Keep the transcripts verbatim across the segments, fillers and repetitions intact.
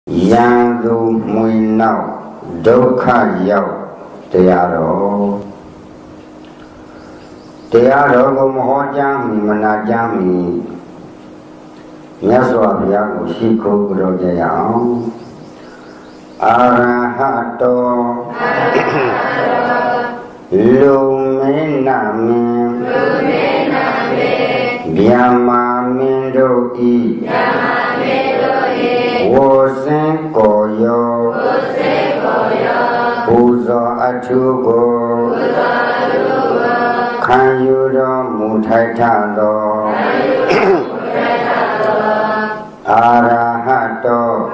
Yang tu muinau dukha yau tiaro tiaro ko moho jami mana jami nyaswa biya ko shiko kuro jayao arahato luminamin Biama mindo i Wosen koyo Uzo atugo Kanyudo mutaitado Arahato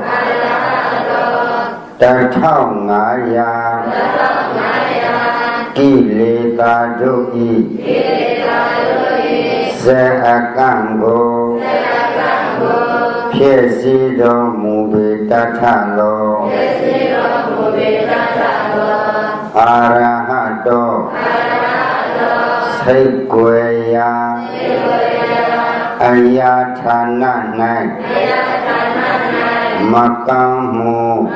Tatao ngaya Kileta doki Se akango Piesido mubi tatalo Arahato Sequeya Ayatana nai Makamu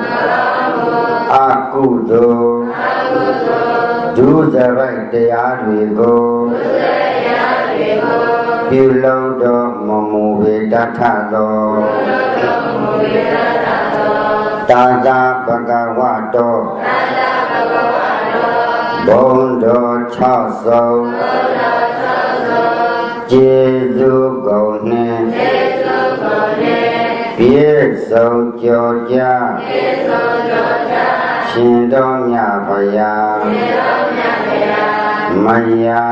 Akudo Duzarai deyadwigo Pilodo Mamuvi Datado Tada Bhagavato Bondo Chaso Jesu Gone Pieso Joja Shindo Nyabaya Maya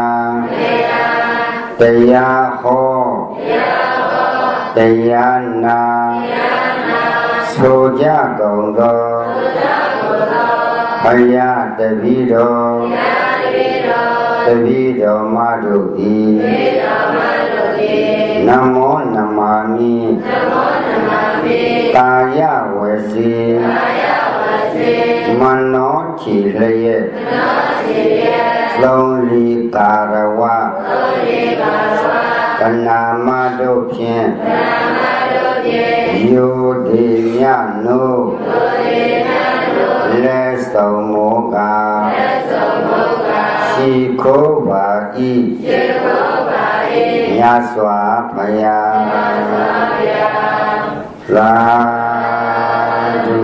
Taya ho Taya na Soja gondo Haya Davido Davido Madhuki Namo Namami Kaya Wesi Mano Chileye Slowly Karawa Kanama Dopien Yodhinyano Leso Moga Shiko Vai Nyaswa Paya Ladu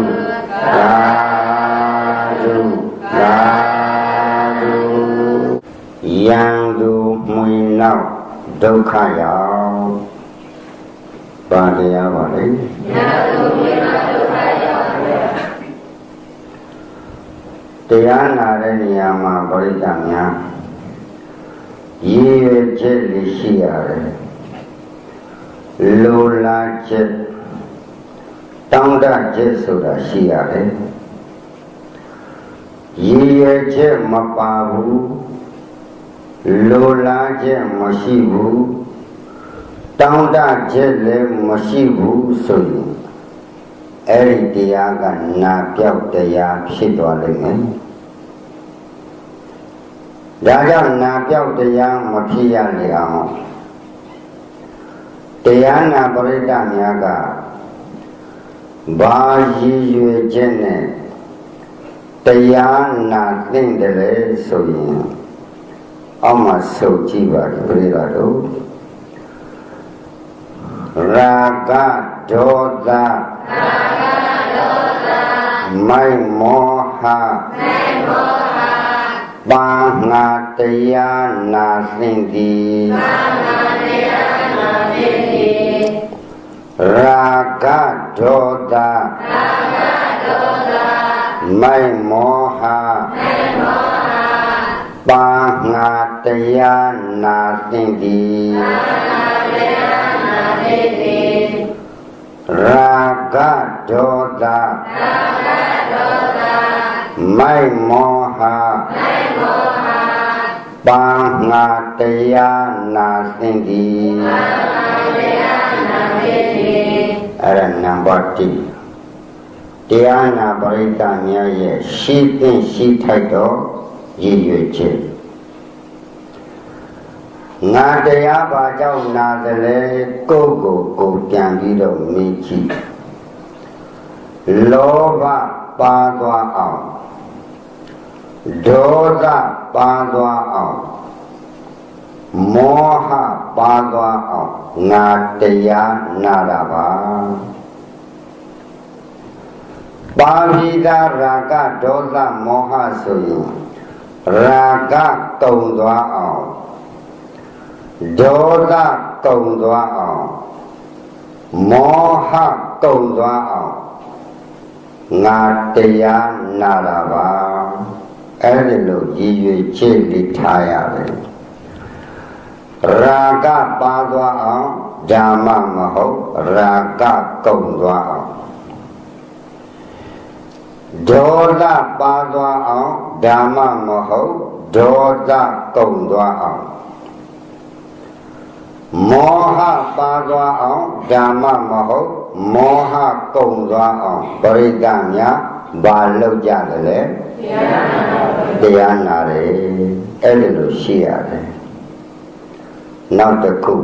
Ladu Ladu Yang tu muinau Dukha yau Padaya balik Tiana re niyama baritanya Ye jeli shiyare Lola jet Tangda jet soda shiyare Ye jet mapabu Lola jet mashibu Tangda jet le mashibu soyu Eri tiyaga na pyao tiya phitwa limen Daja na pyao tiya ma phit ya le aung Tiya na parita myaga Ba yi yue jet ne Tiya na think dele soyin Ama so chi bari parita do Raga doda Mai moha Pangataya nasindi Raga doda Mai moha Pangataya nasindi Raga doda Mai moha Pangataya nasindi Ada number two Tiana Baritanya ye Shi tin shi taito Yi yue che Nga taya ba chao na dele Ko ko ko kyan di do mi chi လောဘပါသွားအောင်ဒေါသပါသွားအောင်မောဟပါသွားအောင်ငါတရားနာတာပါပါပိသာရာဂဒေါသမောဟဆိုရင်ရာဂကုံသွားအောင်ဒေါသကုံသွားအောင်မောဟကုံသွားအောင်ငါတရားနာတာပါအဲ့ဒီလိုရည်ရွယ်ချက်လေးထားရတယ်ရာဂပါသွားအောင်ဓမ္မမဟုတ်ရာဂကုံသွားအောင်ဒေါသပါသွားအောင်ဓမ္မမဟုတ်ဒေါသကုံသွားအောင်မောဟပါသွားအောင်ဓမ္မမဟုတ်မောဟကုံသွားအောင်ပရိသတ်များဘာလုပ်ကြတယ်လဲတရားနာတယ်အဲ့ဒီလိုရှိရတယ်နောက်တစ်ခု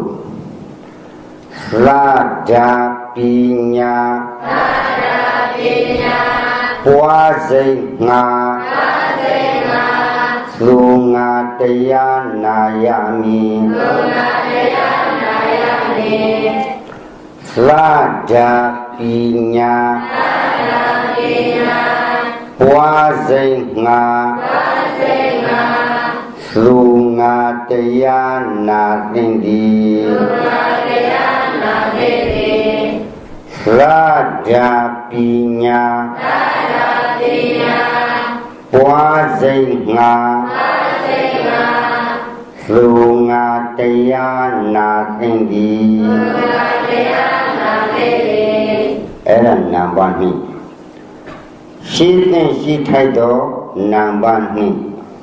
လာဒာပညာလာဒာပညာပွားစိတ်ငါပွားစိတ်ငါသုငါတရားနာရမည်သုငါတရားနာရမည်လာဒာပညာလာဒာပညာပွားစိတ်ငါပွားစိတ်ငါသုငါတရားနာသင်သည်သုငါတရားနာသင်သည်လာဒာပညာလာဒာပညာပွားစိတ်ငါပွားစိတ်ငါသုငါတရားနာသင်သည်သုငါတရားနာသင်သည်အဲ့ဒါနံပါတ်နှစ်ရှိသင်ရှိထိုက်တော့နံပါတ်နှစ်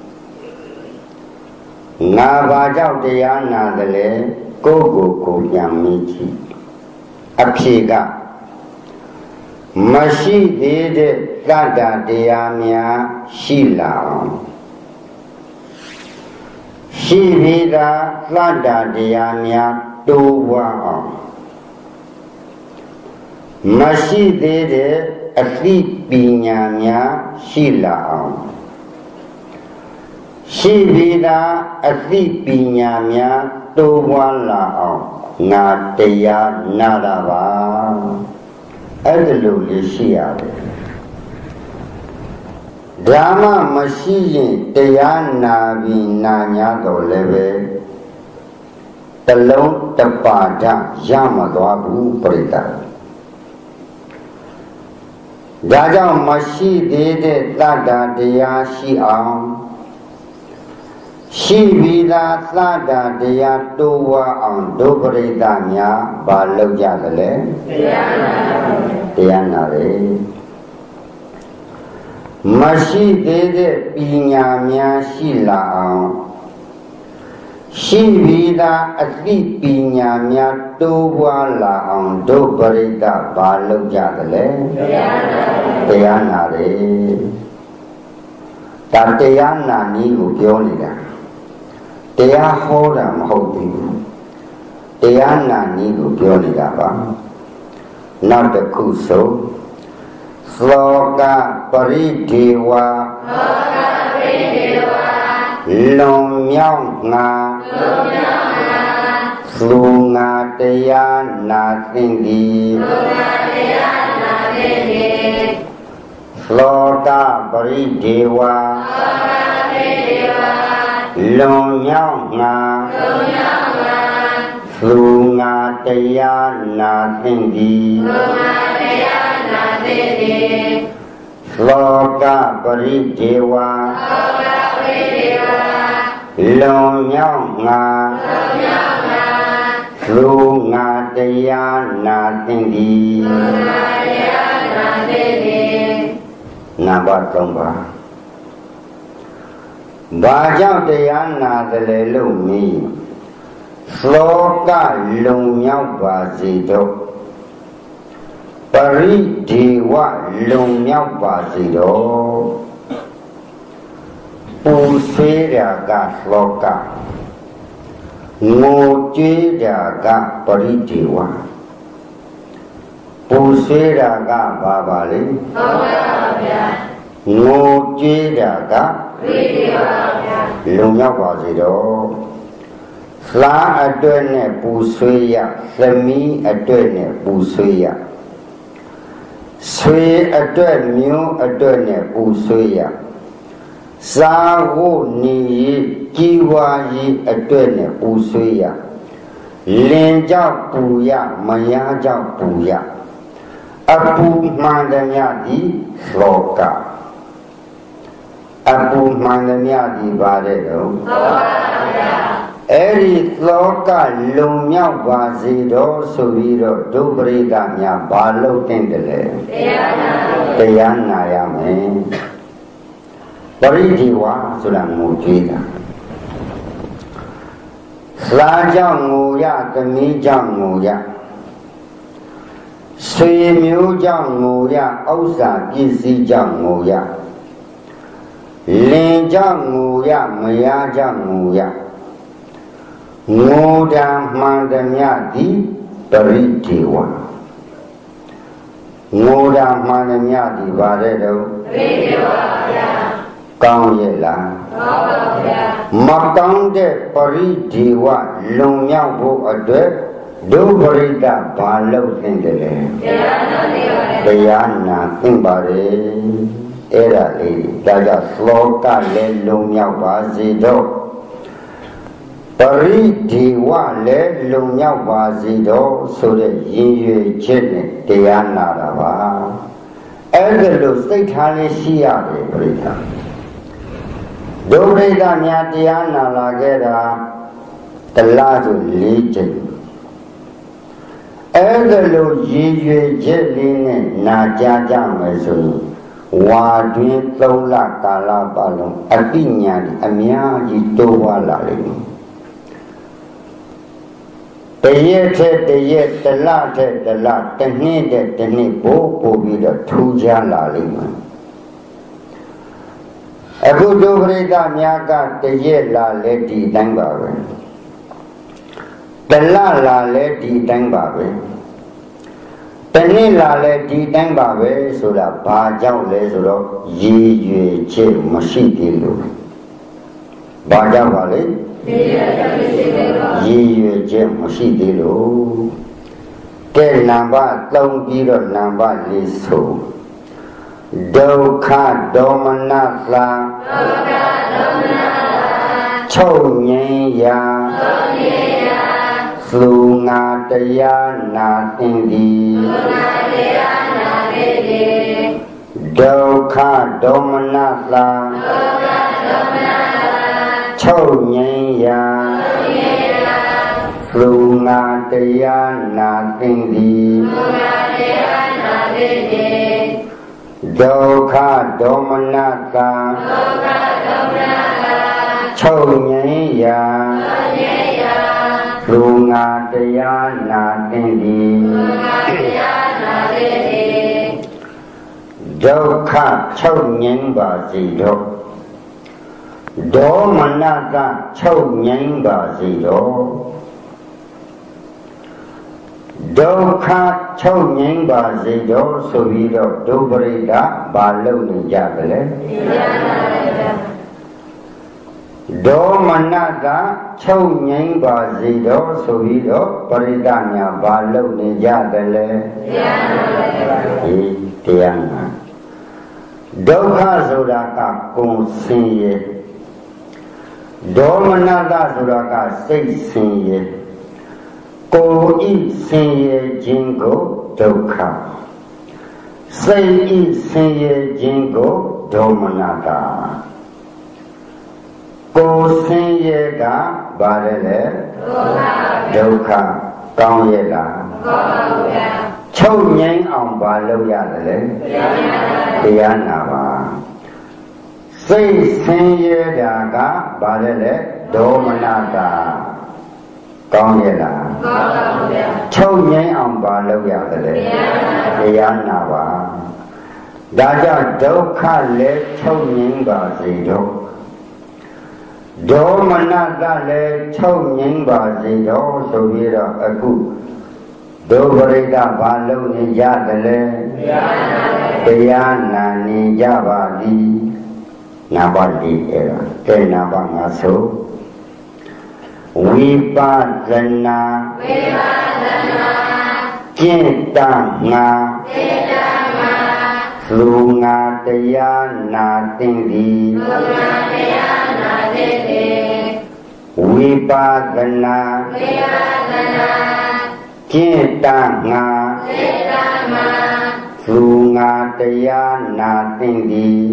ငါဘာကြောင့်တရားနာတယ်လဲကိုယ့်ကိုယ်ကိုပြန်မေးကြည့်အဖြေကမရှိသေးတဲ့သတ္တတရားများရှိလာအောင်ရှိပြီးသားသတ္တတရားများတိုးပွားအောင်မရှိသေးတဲ့အသိပညာများရှိလာအောင်ရှိပြီးသားအသိပညာများတိုးပွားလာအောင်ငါတရားနာတာပါအဲ့ဒီလိုလေးရှိရတယ်ဓမ္မမရှိရင်တရားနာပြီးနာညာတော့လည်းပဲတလုံးတပါဒရမသွားဘူးပြိတ္တာဒါကြောင့်မရှိသေးတဲ့သတ္တတရားရှိအောင်ရှိပြီးသားသတ္တတရားတိုးဝါအောင်ဒုပရိသများဘာလုပ်ကြသလဲတရားနာတရားနာတယ်မရှိသေးတဲ့ပညာများရှိလာအောင်ရှိပြီးသားအသိပညာများတိုးပွားလာအောင်ဒုပရိသဘာလုပ်ကြသလဲတရားနာတရားနာတယ်ဒါတရားနာနည်းကိုပြောနေတာတရားဟောတာမဟုတ်ဘူးတရားနာနည်းကိုပြောနေတာပါနောက်တစ်ခုဆိုသောကပရိဒေဝသောကပရိဒေဝလွန်မြောက်ငါလွန်မြောက်ငါသုငါတရားနာသင်သည်သုငါတရားနာသင်သည်သောကပရိဒေဝသောကပရိဒေဝလွန်မြောက်ငါလွန်မြောက်ငါသုငါတရားနာသင်သည်သုငါတရားနာသင်သည်လောကပရိဒေဝလောကပရိဒေဝလွန်မြောက်ငါလွန်မြောက်ငါသုငါတရားနာသင်သည်သုငါတရားနာသင်သည်နံပါတ်သုံးပါဘာကြောင့်တရားနာတယ်လဲလို့မေးလောကလုံမြောက်ပါစေတော့ပရိဒေဝလုံမြောက်ပါစေတော့ပူဆွေးတာကလောကငိုကြွေးတာကပရိဒေဝ不随着个爸爸哩，我觉着个，龙要挂子喽。三一对呢不随呀，三米一对呢不随呀，随一对牛一对呢不随呀，三五你几万一一对呢不随呀，连叫不呀，没呀叫不呀。Abu mandamnya di sloka. Abu mandamnya di baredo. Eri sloka lumnya wazido subiro do beridanya balu tendele. Teyana ya me. Beridiwa sudah mujida. Selajang nguya kemijang nguya. 水苗将我呀，欧山必须将我呀，林将我呀，梅呀将我呀，我将满的面的不离地哇，我将满的面的把这都讲也啦，没讲的不离地哇，龙阳不二对。 Do berita balau sendiri, bayana timbare, era ini, daja sloka lelumnya wazido, beri diwa lelumnya wazido, sudah yiyue jenis tiana rawa, ergelu sekhali siapa berita, do berita nya tiana lagi dah, telah tu licin. Ergelo yiyue jeline na jaja mesu wadui tola kala balong artinya di amia itu walali teye te teye tela te tela teni te teni bo bo bida tuja lali aku do berita miaka teye la le di tang bawe tela la le di tang bawe Teni la le di tang bawe sudah bajau le sudah yiyue je masih dilu bajau balik yiyue je masih dilu ke nambah tong biro nambah lisu dokha domanatla chou nyen ya Sunga daya na tinggi Dokha domanatla Chou nyen ya Sunga daya na tinggi Dokha domanatla Chou nyen ya Lunga daya na tinggi Dokha chou nyen ba zido Do manata chou nyen ba zido Dokha chou nyen ba zido Subido do berida balau ni jagale Do manata chou nyen ba zido subido peridanya balau ni jadale eh tiang dokha sudaka kung sin ye do manata sudaka sai sin ye ko i sin ye jin ko dokha sai i sin ye jin ko do manata Ko sin ye ka barele Dokha Kaung ye la Chou nyen aung ba lau ya le Tiyana ba Sai sin ye da ka barele Domanata Kaung ye la Chou nyen aung ba lau ya le Tiyana ba Daja dokha le chou nyen ba zido Do manata le chou nyen ba zido so bira aku Do Barita Balu Nijadale Tayana Nijabadi Nabadi era Tenabangaso Vipadana Cintanga Sunga Tayana Tinggi Vipadana Cintanga Sunga Tayana Tinggi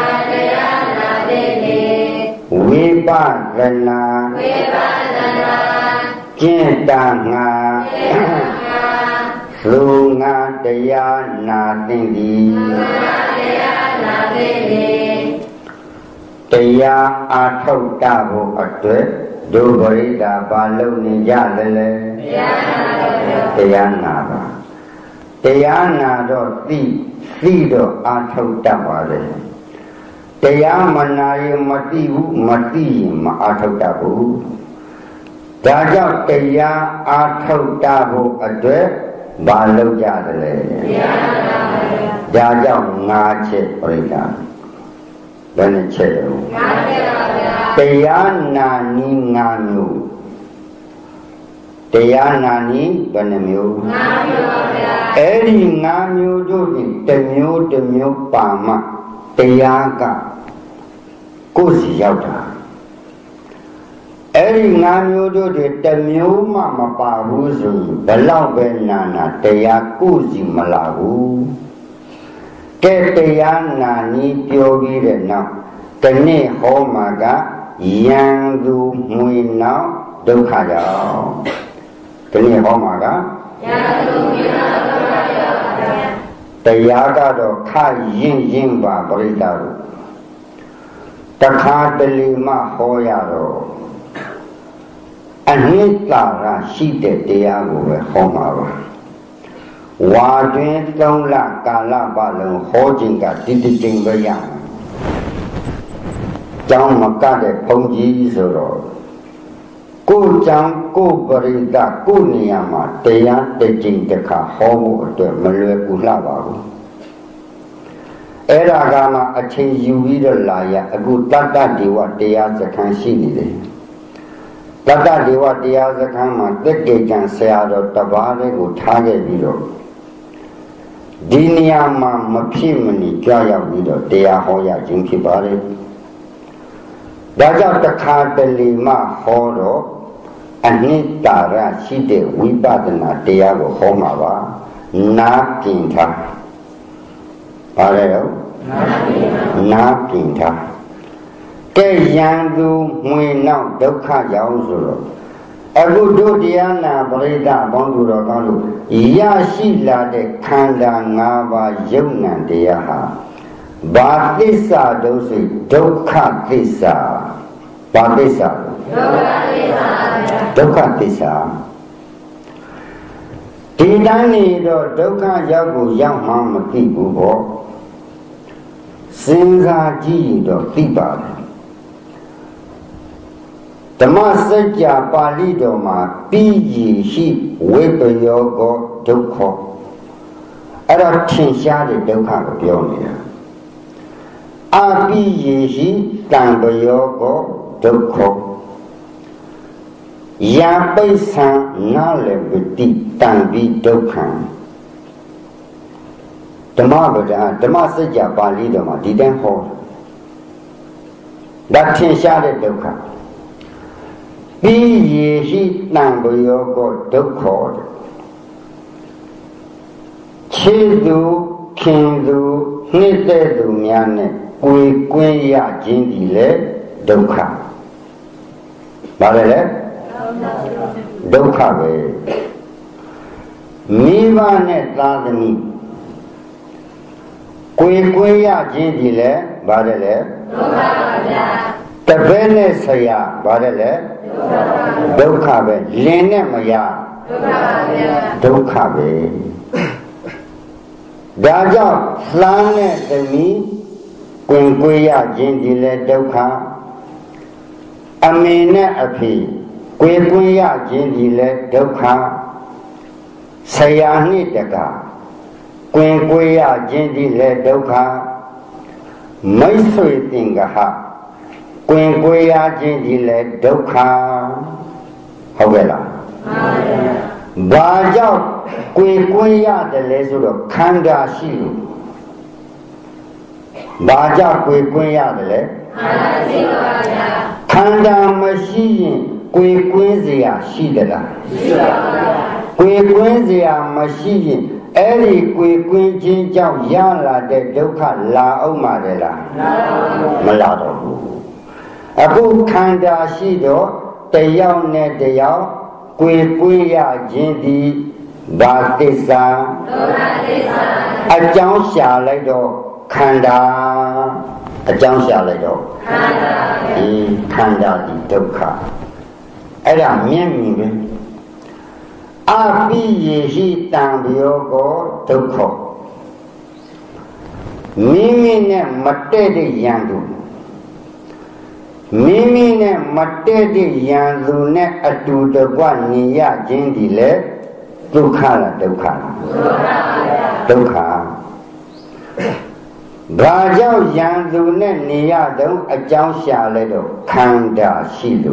Vipadana Cintanga Sunga Tayana Tinggi Taya Athautabo Atwe Do Barita Balu Nijadale Tayana Tayana Do Ti Ti Do Athautabo Tayamanayi Mativu Mati Ma Athautabo Daja Taya Athautabo Atwe Balu Jadale Daja Ngache Barita Bene Chedo Tayana Ni Nganyu Tayana Ni Benemyu Eri Nganyu Jodi Temyu Temyu Pama Tayaka Kusi Yauta Eri Nganyu Jodi Temyu Mama Pavuzu Belau Benana Tayakusi Malavu Ke Tayana Ni Pyogi Rena Kene Homaga Yang du mui nao Dukha jao Kene Homaga Yang du mui nao Dukha jao Tayaka do Kha yin yin ba Barita do Takha Dalima Hoya do Anita ra Shite Tayago Homa Wadun Tong La Kala Balong Hojinga Titi Jing Bayang Jang Makade Pongji Zoro Ku Jang Ku Barita Ku Niyama Taya Tejing Teka Homo Ate Malwe Kulabaru Era Gama Ache Yuvida Laya Agu Tata Diwa Taya Zakan Shini Tata Diwa Taya Zakan Ma Teke Jan Seado Tabare Gu Tage Biro Diniyama Mapimani Jaya Biro Taya Hoya Jingki Bare Daja Takha Dalima Horo Anita Ra Shide Vipadana Tayago Homava Na Kinta Pareo Na Kinta Ke Yandu Mui Nao Dukha Yauzuro Agu Do Diana Barita Bonduro Kalu Yashila de Kanda Ngava Yumna Deyaha Bhatisa dosi Dukha Tisa Bhatisa Dukha Tisa Tidani do Dukha Yagu Yang Mamati Bubo Sinza Ji do Tiba Dhamma Sajja Pali do Ma Piji Shi Vipayogo Dukha Ara Tinsha de Dukha Ko Pyonida Api Yehi Tambayogo Dukho Yapai San Nale Biti Tambi Dukhan Dhamma Bada Dhamma Sajja Pali Dhamma Diden Ho Datin Shade Dukha Pi Yehi Tambayogo Dukho Chidu Kindu Nite Dunyane Kui Kui Ya Jindi Le Dukha Bale Le Dukha Be Miva Ne Tadani Kui Kui Ya Jindi Le Bale Le Dukha Tabene Saya Bale Le Dukha Be Lene Maya Dukha Be Daja Flane Demi Kun Kuya Jindile Dukha Amine Api Kuya Jindile Dukha Sayani teka Kuen kuya jindi le dokha Maisui tingaha Kuen kuya jindi le dokha Hogela Bajao Kuen kuya de le suro Kanda shilu Bajao kuen kuya de le Kanda mashiyin Kuen kuen ziya shidela Kuen kuen ziya mashiyin Eri kuen kuen jin jao yala de dokha la oma de la Malado Aku kanda shido Teyao ne teyao Kuen kuen ya jindi Batisa Ajang xia lai do Kanda Ajang xia lai do Kanda di dokha Era mian mi be Api yehi tambio ko dokho Mimi ne matte de yandu Mimi ne matte de yandu ne atu dwa niya jindi le Dukha la dokha Dokha Bajao yandu ne niya dong ajang xia le do Kanda shilu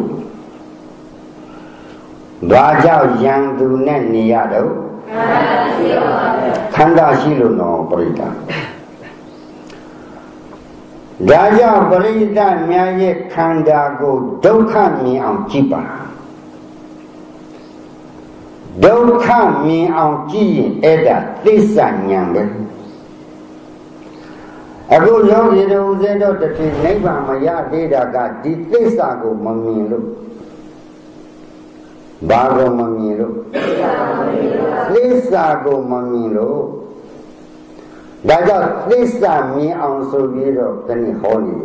Bajao yandu ne niya do Kanda shilu no parita Daja parita myaye kanda ko Dokha mi ang jipa Dokha mi ang ji eda Tissa nyambe Aku yogi do uzedo Tati naipa maya deda ka Di tissa ko mamilu Bago mamilu Tissa ko mamilu Daja tissa mi ang subido Kani holi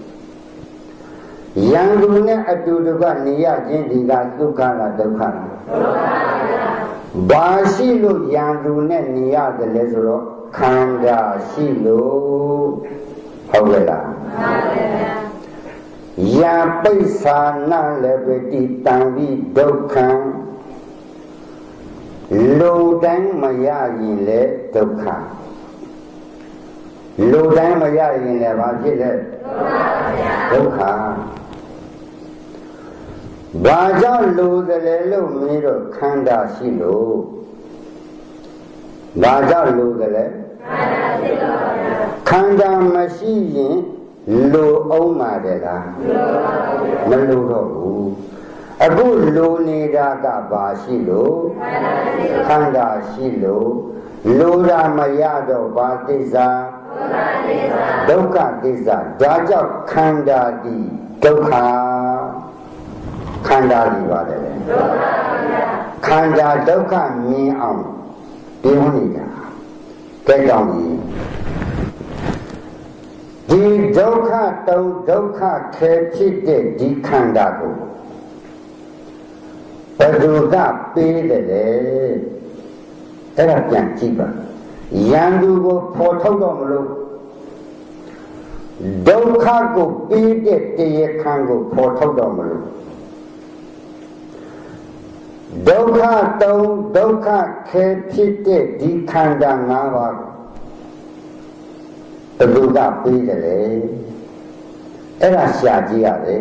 Yang dune atu duka niya jindi ka Dukha la dokha Bashi lo yang dune niya dele suro Kanda shilu Hogela Ya paisa na lebeti tangvi dokha Lo dang maya yin le dokha Lo dang maya yin le baji le Dokha Baja lo dele lo miro kanda shilu Baja lo dele Kanda mashi yin Lo oma de la Malu ro Aku lo ni da ka ba shi lo Kanda shi lo Lo ra maya do ba tissa Dokha tissa Daja kanda di Dokha Kanda di ba de Kanda dokha mi ang Piyo ni da Kaya jang ni Di dokha tau dokha khe phit de di khanda ko Badu ka pe de le Era pyan chi ba Yandu ko pho thau do ma lo Dokha ko pe de taye khan ko pho thau do ma lo Dokha tau dokha khe phit de di khanda nga ba Badu ka pe de le Era xia ji ya le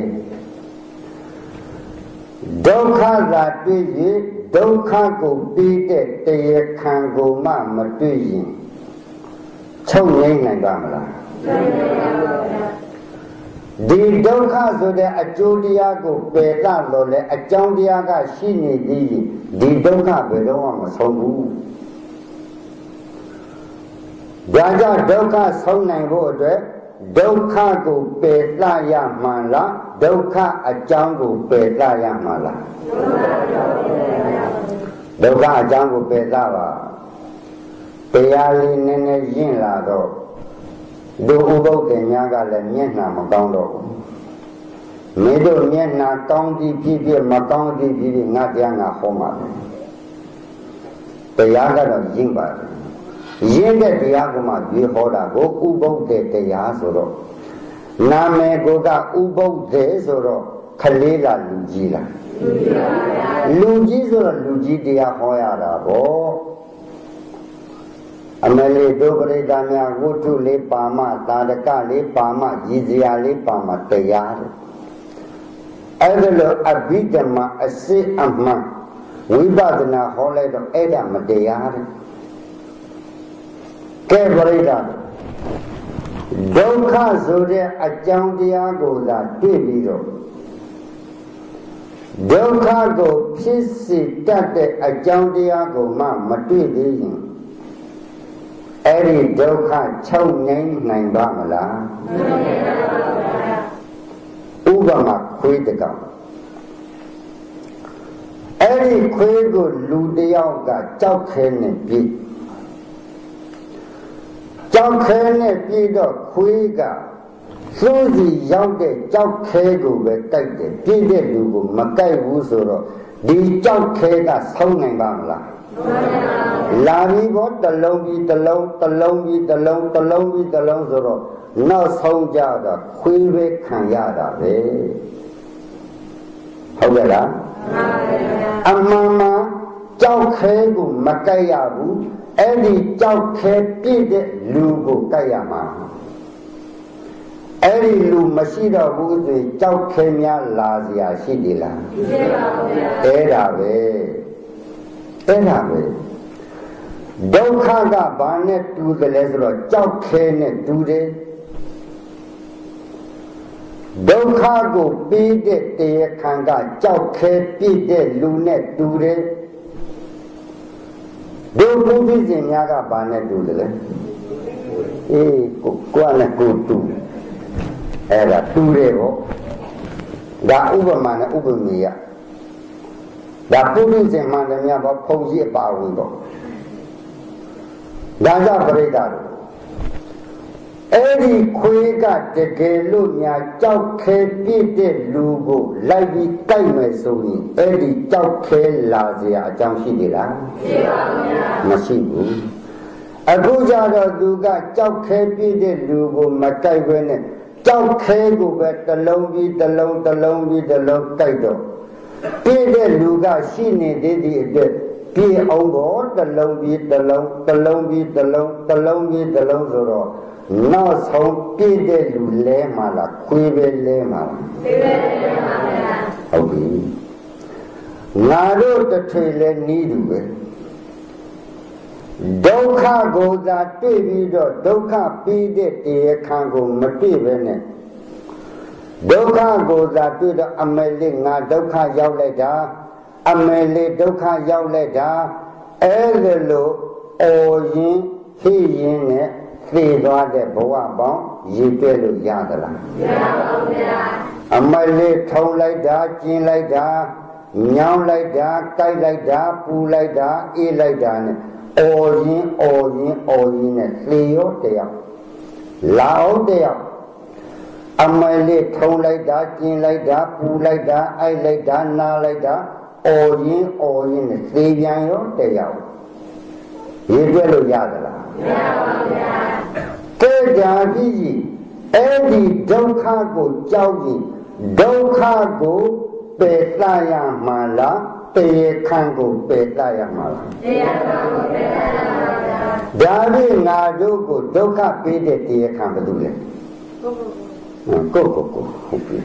Dokha la tui yi Dokha ko pi de taye khan ko ma ma tui yin Chou ngai ngai ba ma la Di dokha so de ajo diya ko pe ta lo le Ajang diya ka shi ni di yin Di dokha pe do ma song bu Daja dokha song nai bo atwe Dokha ko pe ta ya ma la Dokha ajang ko pe ta ya ma la Dokha ajang ko pe ta ba Taya li ne ne yin la do Do ubau de nya ka le myet na ma kaung do Me do myet na kaung ji phi phi ma kaung ji phi phi nga tya nga ho ma Taya ka do yin ba Yin de taya ko ma jwe ho da ko ubau de taya so do Na me ko ka ubau de so do Khale la lu ji la Lu ji so do lu ji taya ho ya da bo အမလေးတို့ပရိသတ်များဝတ္ထုလေးပါမသာဓကလေးပါမရည်စရာလေးပါမတရားတဲ့အဲ့ဒါလို့အဘိဓမ္မာအစစ်အမှန်ဝိပဿနာဟောလိုက်တော့အဲ့ဒါမတရားတဲ့ကဲပရိသတ်ဒုက္ခဆိုတဲ့အကြောင်းတရားကိုသာတွေ့ပြီးတော့ဒုက္ခကိုဖြစ်စေတတ်တဲ့အကြောင်းတရားကိုမှမတွေ့သေးရင်အဲ့ဒီဒုက္ခချုပ်ငြိမ်းနိုင်ပါမလားဥပမာခွေးတကောင်အဲ့ဒီခွေးကိုလူတယောက်ကကြောက်ခဲနဲ့ပြေးကြောက်ခဲနဲ့ပြေးတော့ခွေးကစိုးစီရောက်တဲ့ကြောက်ခဲကိုပဲတိုက်တယ်ပြေးတဲ့လူကိုမကိုက်ဘူးဆိုတော့ဒီကြောက်ခဲကဆုံးနိုင်ပါမလားလာပြီးတော့တလုံးပြီးတလုံးတလုံးပြီးတလုံးတလုံးပြီးတလုံးဆိုတော့နောက်ဆုံးကြတော့ခွေးပဲခံရတာပဲဟုတ်ကဲ့လားအမှန်မှန်ကြောက်ခဲကိုမကိုက်ရဘူးအဲ့ဒီကြောက်ခဲပြည့်တဲ့လူကိုကိုက်ရမှာအဲ့ဒီလူမရှိတော့ဘူးဆိုရင်ကြောက်ခဲများလာစရာရှိသေးလားမရှိပါဘူးဗျာအဲ့ဒါပဲအဲ့ဒါပဲဒုက္ခကဘာနဲ့တူတယ်လဲဆိုတော့ကြောက်ခဲနဲ့တူတယ်ဒုက္ခကိုပြီးတဲ့တရားခံကကြောက်ခဲပြည့်တဲ့လူနဲ့တူတယ်ဒုက္ခဖြစ်စဉ်များကဘာနဲ့တူတယ်လဲအေးကိုကိုယ်နဲ့ကိုယ်တူအဲ့ဒါတူတယ်ဟောဒါဥပမာနဲ့ဥပမေယဒါပုရိသေမှန်တယ်များဘောဖုံကြီးအပါဝင်တော့ဒါကြောင့်ပြိတ္တာတို့အဲ့ဒီခွေးကတကယ်လို့များကြောက်ခဲပြည့်တဲ့လူကိုလိုက်ပြီးတိုက်မယ်ဆိုရင်အဲ့ဒီကြောက်ခဲလာစရာအကြောင်းရှိသေးလားမရှိပါဘူးမရှိဘူးအခုကြတော့သူကကြောက်ခဲပြည့်တဲ့လူကိုမတိုက်ဘဲနဲ့ကြောက်ခဲကိုပဲတလုံးပြီးတလုံးတလုံးပြီးတလုံးတိုက်တော့ပြည့်တဲ့လူကရှိနေသေးတဲ့အတွက်ပြည့်အောင်တော့တလုံးပြီးတလုံးတလုံးပြီးတလုံးတလုံးပြီးတလုံးဆိုတော့နောက်ဆုံးပြည့်တဲ့လူလဲမှာလားခွေးပဲလဲမှာလားခွေးပဲလဲမှာပါဟုတ်ပြီငါတို့တစ်ထွေလဲနီးတူပဲဒုက္ခကိုသာတွေ့ပြီးတော့ဒုက္ခပြီးတဲ့တရားခံကိုမတွေ့ပဲနဲ့ဒုက္ခကိုသာတွေ့တော့အမေလေးငါဒုက္ခရောက်လိုက်တာအမေလေးဒုက္ခရောက်လိုက်တာအဲ့လိုအော်ရင်ဟိရင်နဲ့သိသွားတဲ့ဘဝပေါင်းရည်တွဲလို့ရသလားမရပါဘူးဗျာအမေလေးထုံလိုက်တာကျင်းလိုက်တာညောင်းလိုက်တာကြိုက်လိုက်တာပူလိုက်တာအေးလိုက်တာနဲ့အော်ရင်အော်ရင်အော်ရင်နဲ့သေရောတယောက်လာအောင်တယောက်အမလေးထုံလိုက်တာကျင်းလိုက်တာပူလိုက်တာအိုက်လိုက်တာနားလိုက်တာအော်ရင်အော်ရင်နဲ့သေပြန်ရောတယောက်ရည်တွဲလို့ရသလားမရပါဘူးဗျာကဲဒါကြီးအဲ့ဒီဒုက္ခကိုကြောက်ရင်ဒုက္ခကိုပယ်တရမှာလားတရားခံကိုပယ်တရမှာလားတရားခံကိုပယ်တရမှာဗျာဒါဖြင့်ငါတို့ကိုဒုက္ခပေးတဲ့တရားခံဘယ်သူလဲကိုကိုကိုဟုတ်ပြီ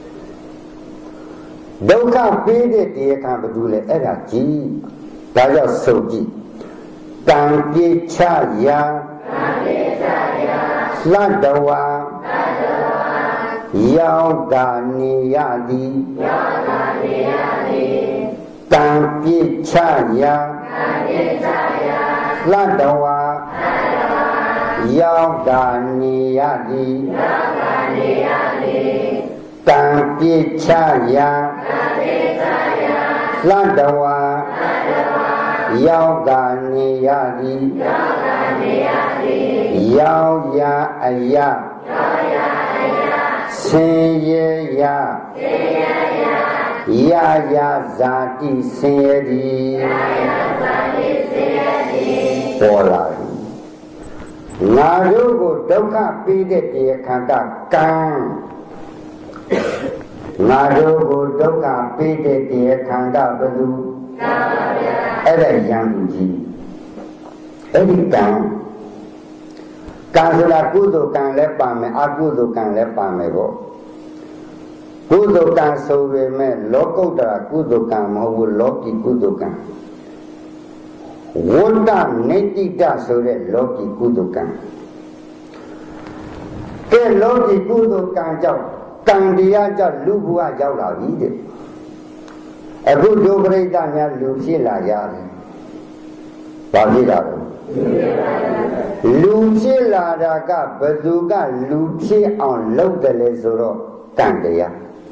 ဒုက္ခပေးတဲ့တရားခံဘယ်သူလဲအဲ့ဒါကြီးဒါကြောင့်စုံကြည့်တံပြေချရာတံပြေချရာလတ္တဝါလတ္တဝါရောက်တာနေရသည်ရောက်တာနေရသည်တံပြေချရာတံပြေချရာလတ္တဝါလတ္တဝါရောက်တာနေရသည်ရောက်တာနေရသည်တံပြေချရာတံပြေချရာလတ္တဝါလတ္တဝါရောက်တာနေရသည်ရောက်တာနေရသည်ရောက်ရအယရောက်ရအယဆင်းရဲရဆင်းရဲရရရဇာတိဆင်းရဲသည်ရရဇာတိဆင်းရဲသည်ပေါ်လာပြီငါတို့ကိုဒုက္ခပေးတဲ့တရားခန္ဓာကံငါတို့ကိုဒုက္ခပေးတဲ့တရားခန္ဓာဘယ်သူအဲ့ဒါရံသူကြီးအဲ့ဒီကံကံဆိုတာကုသိုလ်ကံလည်းပါမယ်အကုသိုလ်ကံလည်းပါမယ်ပေါ့ကုသိုလ်ကံဆိုပေမဲ့လောကုတ္တရာကုသိုလ်ကံမဟုတ်ဘူးလောကီကုသိုလ်ကံဝဋ္ဌနိတိတဆိုတဲ့လောကီကုသိုလ်ကံကဲလောကီကုသိုလ်ကံကြောင့်ကံတရားကြောင့်လူဘဝရောက်လာပြီတဲ့အခုဒုပရိသများလူဖြစ်လာရတယ်ဘာဖြစ်လာလဲလူဖြစ်လာတာကဘယ်သူကလူဖြစ်အောင်လုပ်တယ်လဲဆိုတော့ကံတရား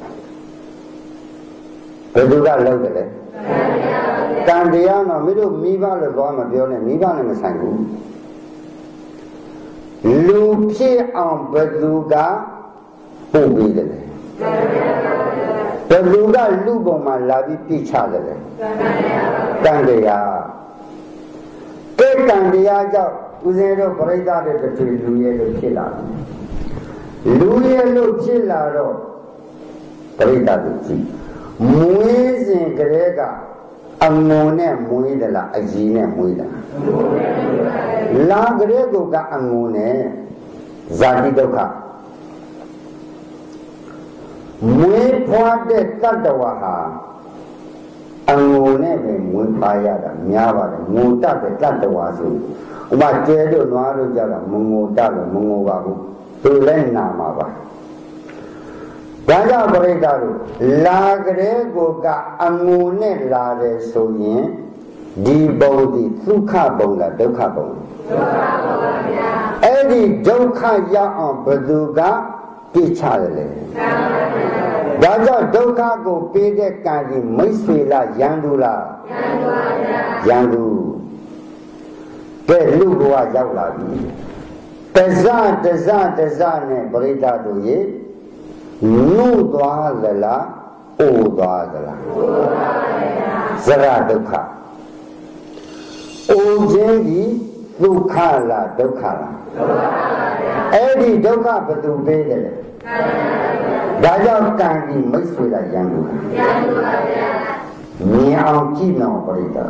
ဘယ်သူကလုပ်တယ်လဲကံတရားတော့မင်းတို့မိဘလို့သွားမပြောနဲ့မိဘနဲ့မဆိုင်ဘူးလူဖြစ်အောင်ဘယ်သူကပို့ပေးတယ်လဲဘယ်သူကလူပုံမှာလာပြီးပြချတယ်လဲကံတရားကဲကံတရားကြောင့်ဦးဇင်းတို့ပြိဿတဲ့တတိလူရဲ့လို့ဖြစ်လာတယ်လူရဲ့လို့ဖြစ်လာတော့ပြိဿတို့ကြည့်မွေးစဉ်ကလေးကအငုံနဲ့မွေးတယ်လားအကြီးနဲ့မွေးတာလာကလေးကအငုံနဲ့ဇာတိဒုက္ခမွေးဖွားတဲ့တတ္တဝါဟာအငုံနဲ့ပဲမွေးဖွားရတာများပါတယ်ငိုတတ်တဲ့တတ္တဝါဆိုဥပကျဲတို့နွားတို့ကြတာမငိုတတ်လို့မငိုပါဘူးသူလည်းနာမှာပါဒါကြောင့်ပရိသတ်တို့လာကလေးကိုကအငုံနဲ့လာတယ်ဆိုရင်ဒီဘုံဒီဒုက္ခဘုံလားဒုက္ခဘုံဒုက္ခဘုံပါဗျာအဲ့ဒီဒုက္ခရောက်အောင်ဘယ်သူကပြစ်ချတယ်လဲဒါကြောင့်ဒုက္ခကိုပေးတဲ့ကံဒီမိတ်ဆွေလားယန္တုလားယန္တုပါဗျာယန္တုကဲလူဘဝရောက်လာပြီတဇတဇတဇနဲ့ပရိသတ်တို့ရေနုသွားသလားအိုသွားသလားအိုသွားပါဗျာဇရဒုက္ခအိုခြင်းဒီဒုက္ခလားဒုက္ခလားဒုက္ခပါဗျာအဲ့ဒီဒုက္ခဘယ်သူပေးတယ်လဲဒါကြောင့်ကံဒီမိတ်ဆွေလားယန္တုလားယန္တုပါဗျာမြင်အောင်ကြည့်အောင်ပရိသတ်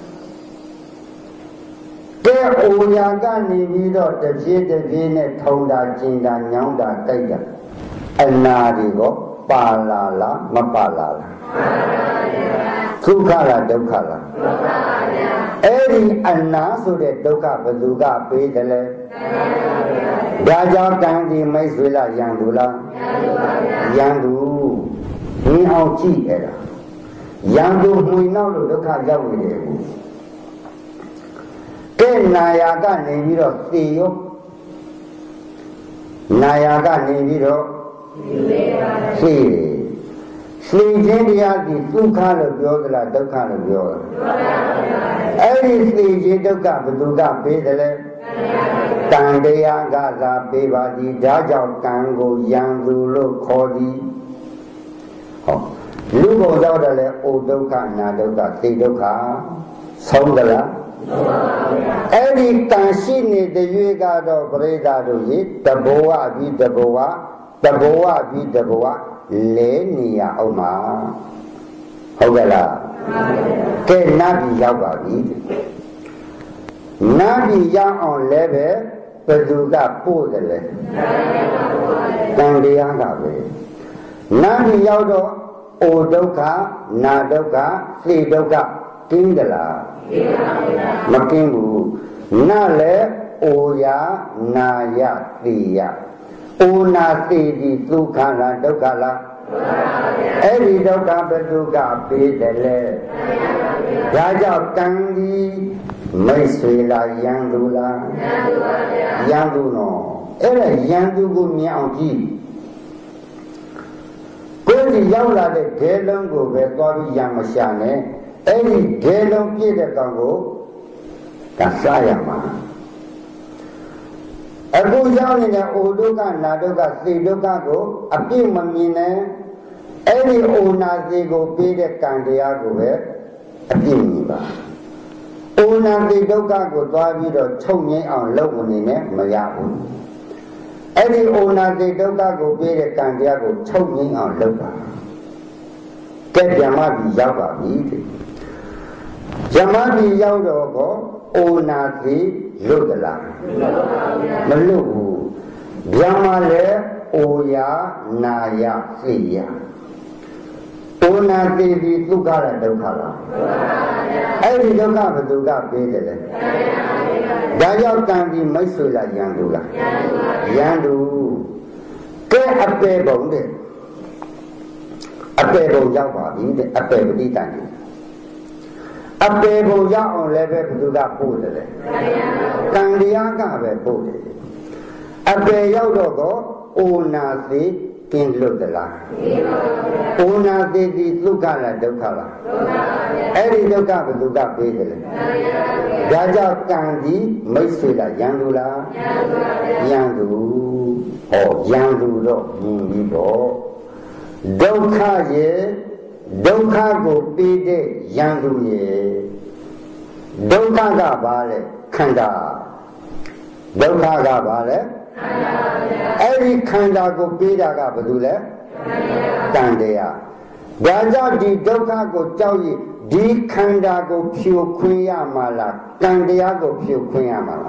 ကဲအိုရာကနေပြီးတော့တပြေးတပြေးနဲ့ထုံတာကျင်တာညောင်းတာတိုက်တာအနာတွေကိုပါလာလားမပါလာလားဒုက္ခလားဒုက္ခလားဒုက္ခပါဗျာအဲ့ဒီအနာဆိုတဲ့ဒုက္ခဘယ်သူကပေးတယ်လဲဒါကြောင့်ကံဒီမိတ်ဆွေလားယန္တုလားယန္တုမြင်အောင်ကြည့်အဲ့ဒါယန္တုမှွေနောက်လို့ဒုက္ခရောက်နေတယ်ကိုကဲနာယာကနေပြီးတော့သေရောနာယာကနေပြီးတော့သေသေခြင်းတရားဒီဒုက္ခလို့ပြောသလားဒုက္ခလို့ပြောသလားအဲ့ဒီသေခြင်းဒုက္ခဘယ်သူကပေးတယ်လဲကံတရားကသာပေးပါသည်ဒါကြောင့်ကံကိုယံသူလို့ခေါ်သည်ဟောလူဘုံရောက်တယ်လေအိုဒုက္ခနာဒုက္ခသေဒုက္ခဆုံးသလားအဲ့ဒီကံရှိနေတဲ့ရွေးကတော့ပရိသတ်တို့ရေတဘောဝပြီးတဘောဝတဘောဝပြီးတဘောဝလဲနေရအောင်မှာဟုတ်ကဲ့လားကဲနတ်ပြည်ရောက်ပါပြီနတ်ပြည်ရောက်အောင်လဲပဲဘယ်သူကပို့တယ်လဲကံတရားကပဲနတ်ပြည်ရောက်တော့အိုဒုက္ခနာဒုက္ခသေဒုက္ခကင်းကြလားမကင်းဘူးနာလည်းအိုရနာရသေရအိုနာသေဒီဒုက္ခလားဒုက္ခလားအဲ့ဒီဒုက္ခဘယ်သူကပေးတယ်လဲဒါကြောင့်ကံဒီမိတ်ဆွေလားယန္တုလားယန္တုနော်အဲ့ဒါယန္တုကိုမြင်အောင်ကြည့်ကိုယ်ဒီရောက်လာတဲ့ဂဲလုံးကိုပဲသွားပြီးရမရှာနဲ့အဲ့ဒီဂဲလုံးပြည့်တဲ့ကောင်ကိုကစားရမှာအခုရောက်နေတဲ့အိုဒုက္ခနာဒုက္ခသေဒုက္ခကိုအပြည့်မမြင်နဲ့အဲ့ဒီအိုနာသေကိုပေးတဲ့ကံတရားကိုပဲအပြည့်မြင်ပါအိုနာသေဒုက္ခကိုသွားပြီးတော့ချုပ်ငိမ့်အောင်လုပ်မနေနဲ့မရဘူးအဲ့ဒီအိုနာသေဒုက္ခကိုပေးတဲ့ကံတရားကိုချုပ်ငိမ့်အောင်လုပ်ပါကဲဓမ္မပြီးရောက်ပါပြီဓမ္မပြီးရောက်တော့ကိုအိုနာသေ luộc là mà luộc Brahma le oya naya siya ona te di dukha la dukha la ai di dukha ba dukha pe de le da yaw kan di mai sui la yan du la yan du ke ape bong de ape bong yaw ba bi de ape pati tan ni ape bong yaw on le be dukha po de le kan diya ka be po de ape yaw do ko ona te kin luộc la ona te di dukha la dukha la ai di dukha ba dukha pe de le da jaw kan di mai sui la yan du la yan du oh yan du do yin bi do dukha ye dukha ko pe de yan du ye dukha ka ba le khanda dukha ka ba le ai di khanda ko pe da ka ba du le kan de ya da jaw di dukha ko chao yi di khanda ko phyu khwin ya ma la kan de ya ko phyu khwin ya ma la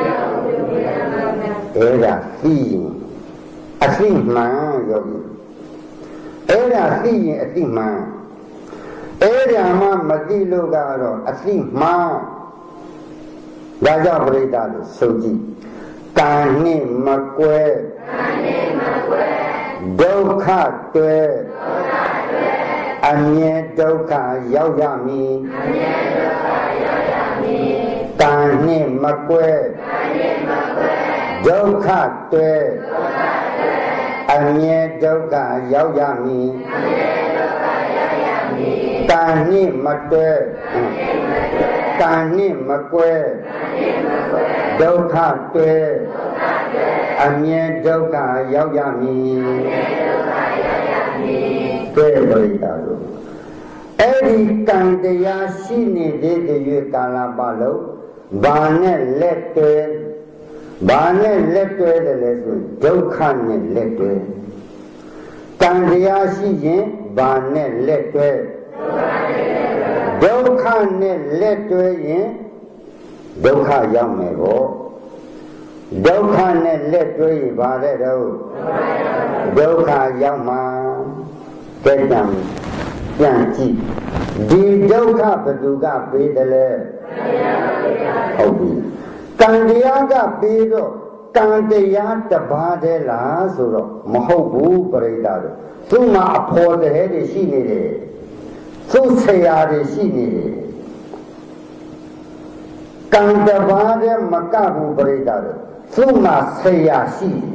ai da thi a thi man yo gi ai da thi yin a thi man ai da ma ma thi lo ka ro a thi man da jaw prita lo so ji kan ni ma kwe kan ni ma kwe dukha twe dukha twe aမြဲဒုက္ခရောက်ရမည်အမြဲဒုက္ခရောက်ရမည်ကံနှင့်မကွဲကံနှင့်မကွဲဒုက္ခတွေ့ဒုက္ခတွေ့အမြဲဒုက္ခရောက်ရမည်အမြဲဒုက္ခရောက်ရမည်ကံနှင့်မတွေ့ကံနှင့်မကွဲဒုက္ခတွေ့အမြဲဒုက္ခရောက်ရမည်အမြဲဒုက္ခရောက်ရမည်ကဲပရိသတ်တို့အဲ့ဒီကံတရားရှိနေတဲ့ရွေကာလပတ်လုံးဘာနဲ့လက်တွဲဘာနဲ့လက်တွဲတယ်လဲဆိုဒုက္ခနဲ့လက်တွဲကံတရားရှိရင်ဘာနဲ့လက်တွဲဒုက္ခနဲ့လက်တွဲရင်ဒုက္ခရောက်မယ်ပေါ့ဒုက္ခနဲ့လက်တွဲရင်ဘာလဲတော့ဒုက္ခရောက်မှာကဲတံပြန်ကြည့်ဒီဒုက္ခဘယ်သူကပေးတယ်လဲဟုတ်ပြီကံတရားကပေးတော့ကံတရားတပါးတည်းလားဆိုတော့မဟုတ်ဘူးပရိသတ်တို့သူ့မှာအဖော်တဲ့တွေရှိနေတယ်သူ့ဆရာတွေရှိနေတယ်ကံတပါးတည်းမကဘူးပရိသတ်တို့သူ့မှာဆရာရှိတယ်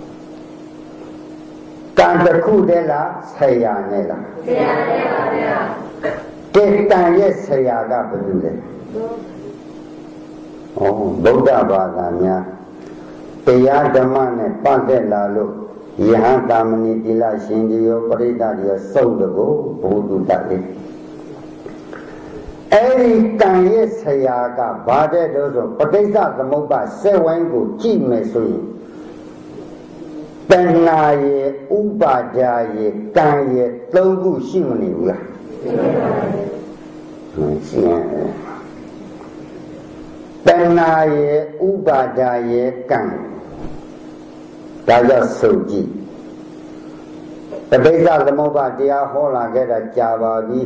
ကံတစ်ခုတည်းလားဆရာနဲ့လားဆရာနဲ့ပါဗျာကဲကံရဲ့ဆရာကဘယ်လိုလဲဩဗုဒ္ဓဘာသာများတရားဓမ္မနဲ့ပတ်သက်လာလို့ယဟန်တာမဏိတိလရှင်ကြီးရောပရိသတ်ရောစုံတကိုဘုဒ္ဓတလေးအဲ့ဒီကံရဲ့ဆရာကဘာတဲ့တော့ဆိုပဋိစ္စသမုပ္ပါစက်ဝိုင်းကိုကြည့်မယ်ဆိုရင်တဏှာရဲ့ဥပါဒါရဲ့ကံရဲ့သုံးခုရှိမနေဘူးလားရှိပါဘူးတဏှာရဲ့ဥပါဒါရဲ့ကံဒါကြောင့်စုကြည့်ပဋိစ္စသမုပ္ပါတရားဟောလာခဲ့တာကြာပါပြီ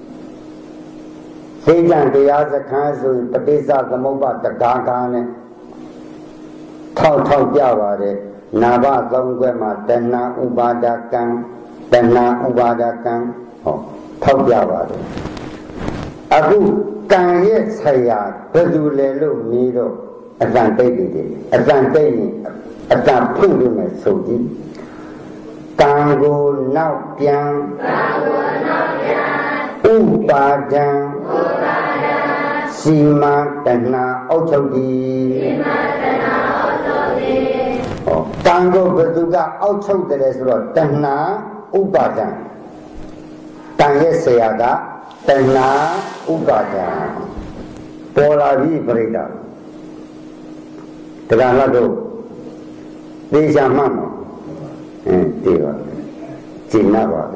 သိကြံတရားစခန်းဆိုပဋိစ္စသမုပ္ပါတကားကားနဲ့ထောက်ထောက်ကြပါတယ်နာဘသုံးခွဲမှာတဏှာဥပါဒကံတဏှာဥပါဒကံဟောထောက်ပြပါတယ်အခုကံရဲ့ဆရာဘယ်သူလဲလို့မြည်တော့အတန်တိတ်တယ်အတန်တိတ်ရင်အတန်ဖွင့်လို့မယ်ဆိုကြည့်ကံကိုနောက်ပြန်ကံကိုနောက်ပြန်ဥပါဒံဥပါဒံစီမံတဏှာအောက်ချုပ်သည်စီမံတဏှာအောက်ချုပ်သည်ကံကိုဘယ်သူကအောက်ချုပ်တယ်ဆိုတော့တဏှာဥပါဒံကံရဲ့ဆရာကတဏှာဥပါဒံပေါ်လာပြီပြိတ္တာတရားလာတော့သိချာမှတ်မှာအင်းဒီပါကျင့်နာပါပဲ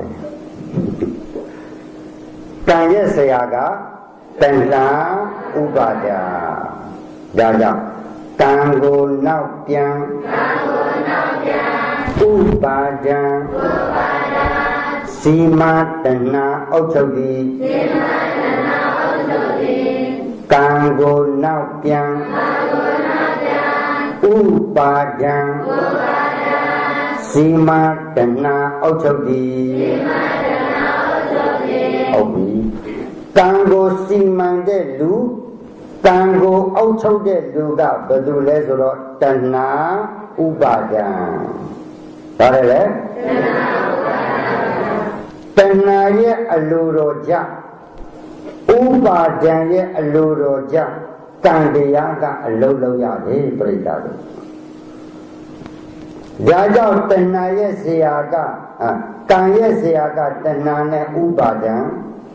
ကံရဲ့ဆရာကတဏှာဥပါဒံဒါကြောင့်ကံကိုနောက်ပြန်ဥပါဒံစီမတဏအုပ်ချုပ်သည်ကံကိုနောက်ပြန်ဥပါဒံစီမတဏအုပ်ချုပ်သည်ဟုတ်ပြီကံကိုစီမံတဲ့လူကံကိုအုပ်ချုပ်တဲ့လူကဘယ်သူလဲဆိုတော့တဏှာဥပါဒံဘာလဲလဲတဏှာရဲ့အလိုတော်ကြောင့်ဥပါဒံရဲ့အလိုတော်ကြောင့်ကံတရားကအလုံးလုံးရတယ်ပြိတ္တာတို့ဒါကြောင့်တဏှာရဲ့ဇေယကကံရဲ့ဇေယကတဏှာနဲ့ဥပါဒံ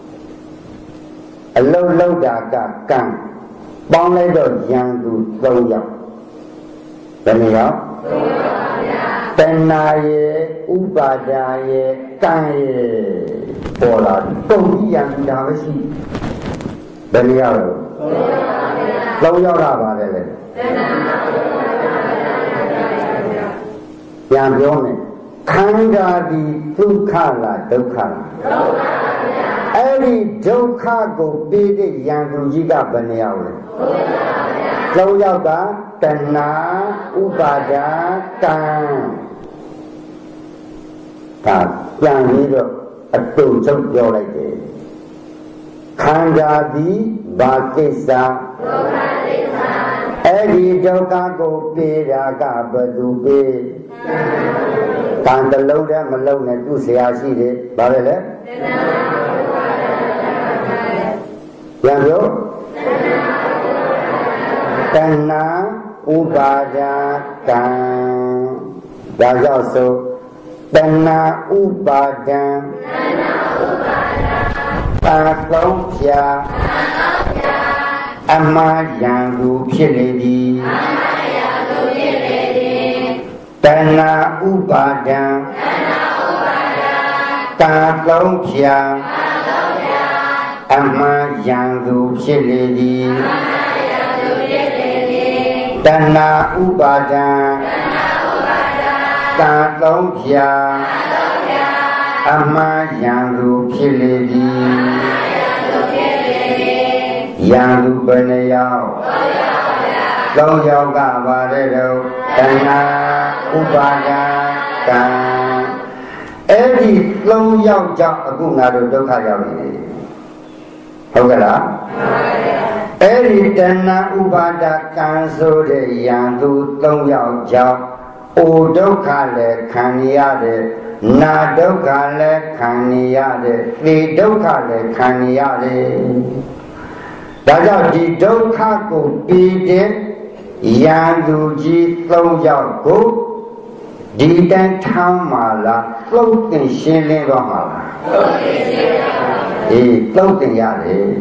အလုံးလုံးတာကကံပေါင်းလိုက်တော့ယံသူသုံးယောက်ဘယ်နှယောက်တဏှာရဲ့ဥပါဒာရဲ့ကံရဲ့ပေါ်လာတုံကြီးယံသူဒါပဲရှိဘယ်နှယောက်လဲသုံးယောက်တာပါလေလေပြန်ပြောမယ်ခန္ဓာဒီဒုက္ခလားဒုက္ခလားဒုက္ခပါဗျာအဲ့ဒီဒုက္ခကိုပြီးတဲ့ယံသူကြီးကဘယ်နှယောက်လဲသုံးယောက်ကတဏှာဥပါဒာကံဒါပြန်ပြီးတော့အတုချုပ်ပြောလိုက်တယ်ခန္ဓာသည်ဘာကိစ္စဒုက္ခကိစ္စအဲ့ဒီဒုက္ခကိုပြေတာကဘယ်သူပြေကံတလုံးတည်းမလုံးနဲ့သူ့ဆရာရှိတယ်ဘာလဲလဲပြန်ပြောတဏှာဥပါဒာကံဒါကြောင့်ဆိုတဏှာဥပါဒံပါသုံးဖြာအမှားရန်သူဖြစ်လေသည်တဏှာဥပါဒံပါသုံးဖြာအမှားရန်သူဖြစ်လေသည်တဏှာဥပါဒံပါသုံးဖြာအမှားရန်သူဖြစ်လေသည်ရန်သူဘယ်နှယောက်သုံးယောက်ကပါတယ်တော့တဏှာဥပါဒံကံအဲ့ဒီသုံးယောက်ကြောင့်အခုငါတို့ဒုက္ခရောက်နေတယ်ဟုတ်ကလားအဲ့ဒီတဏှာဥပါဒကံဆိုတဲ့ယံသူသုံးယောက်ကြောင့်အိုဒုက္ခလည်းခံရတယ်နာဒုက္ခလည်းခံရတယ်သေဒုက္ခလည်းခံရတယ်ဒါကြောင့်ဒီဒုက္ခကိုပြီးတဲ့ယံသူကြီးသုံးယောက်ကိုဒီတန်းထမ်းမှာလားသုတ်တင်ရှင်းလင်းတော့မှာလားသုတ်တင်ရှင်းပါဘူးအေးသုတ်တင်ရတယ်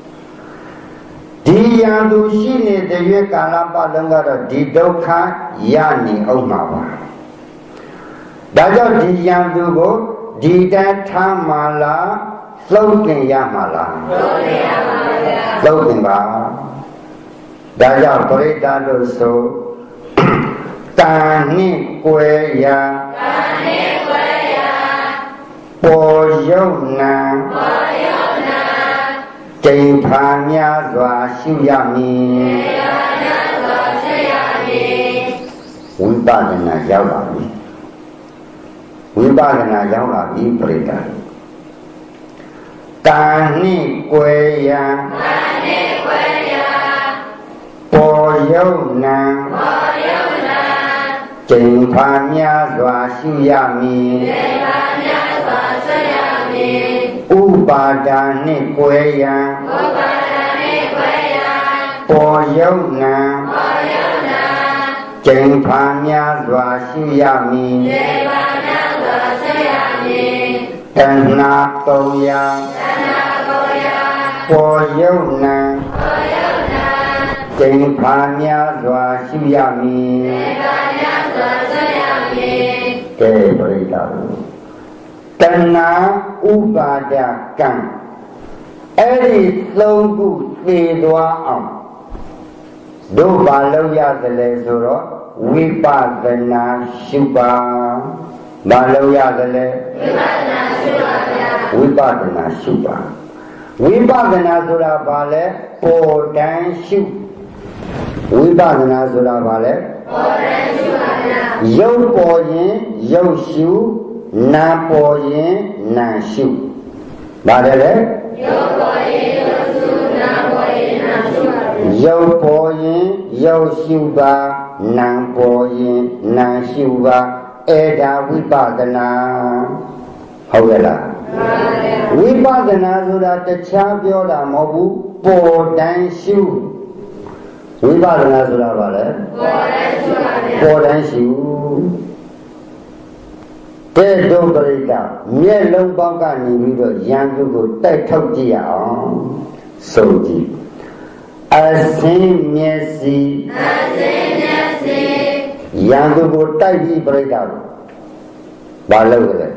ဒီယံသူရှိနေတဲ့ရွေးကာလပတ်လုံးကတော့ဒီဒုက္ခရနေအောင်မှာပါဒါကြောင့်ဒီယံသူကိုဒီတန်းထမ်းမှာလားသုတ်တင်ရမှာလားသုတ်တင်ရပါဗျာသုတ်တင်ပါဒါကြောင့်ပရိသတ်တို့ဆိုတန်နှင့်ကွယ်ရာတန်နှင့်ကွယ်ရာပေါ်ယုံနာပေါ်ယုံနာတိမ်ဖာများစွာရှုရမည်တိမ်ဖာများစွာရှုရမည်ဝိပဿနာရောက်လာပြီဝိပဿနာရောက်လာပြီပြိတ္တာတန်နှင့်ကွယ်ရာတန်နှင့်ကွယ်ရာပေါ်ယုံနာပေါ်ယုံနာတိမ်ဖာများစွာရှုရမည်တိမ်ဖာများစွာရှုရမည်ဥပါဒာနှင့်ကွယ်ရာဥပါဒာနှင့်ကွယ်ရာပေါ်ယုံနာပေါ်ယုံနာတိမ်ဖာများစွာရှုရမည်တိမ်ဖာများစွာရှုရမည်တဏှာသုံးရာတဏှာသုံးရာပေါ်ယုံနာပေါ်ယုံနာတိမ်ဖာများစွာရှုရမည်တိမ်ဖာများစွာရှုရမည်ကဲပရိသတ်တဏှာဥပါဒကံအဲ့ဒီသုံးခုသေသွားအောင်တို့ဘာလို့ရတယ်လဲဆိုတော့ဝိပဿနာရှုပါဘာလို့ရတယ်လဲဝိပဿနာရှုပါဗျာဝိပဿနာရှုပါဝိပဿနာဆိုတာဘာလဲပေါ်တန်းရှုဝိပဿနာဆိုတာဘာလဲပေါ်တန်းရှုပါဗျာရုပ်ပေါ်ရင်ရုပ်ရှုနာပေါ်ရင်နာရှုပါတယ်လေရုပ်ပေါ်ရင်ရုပ်ရှုနာပေါ်ရင်နာရှုပါရုပ်ပေါ်ရင်ရုပ်ရှုပါနာပေါ်ရင်နာရှုပါအဲ့ဒါဝိပဿနာဟုတ်ရဲ့လားဝိပဿနာဆိုတာတခြားပြောတာမဟုတ်ဘူးပေါ်တန်းရှုဝိပဿနာဆိုတာဘာလဲပေါ်တန်းရှုတဲ့ဒုပရိဒမျက်လုံးပေါက်ကနေပြီးတော့ရန်သူကိုတိုက်ထုတ်ကြည့်ရအောင်စုံကြည့်အစင်းမျက်စိအစင်းမျက်စိရန်သူကိုတိုက်ပြီးပရိဒကိုဘာလုပ်လဲ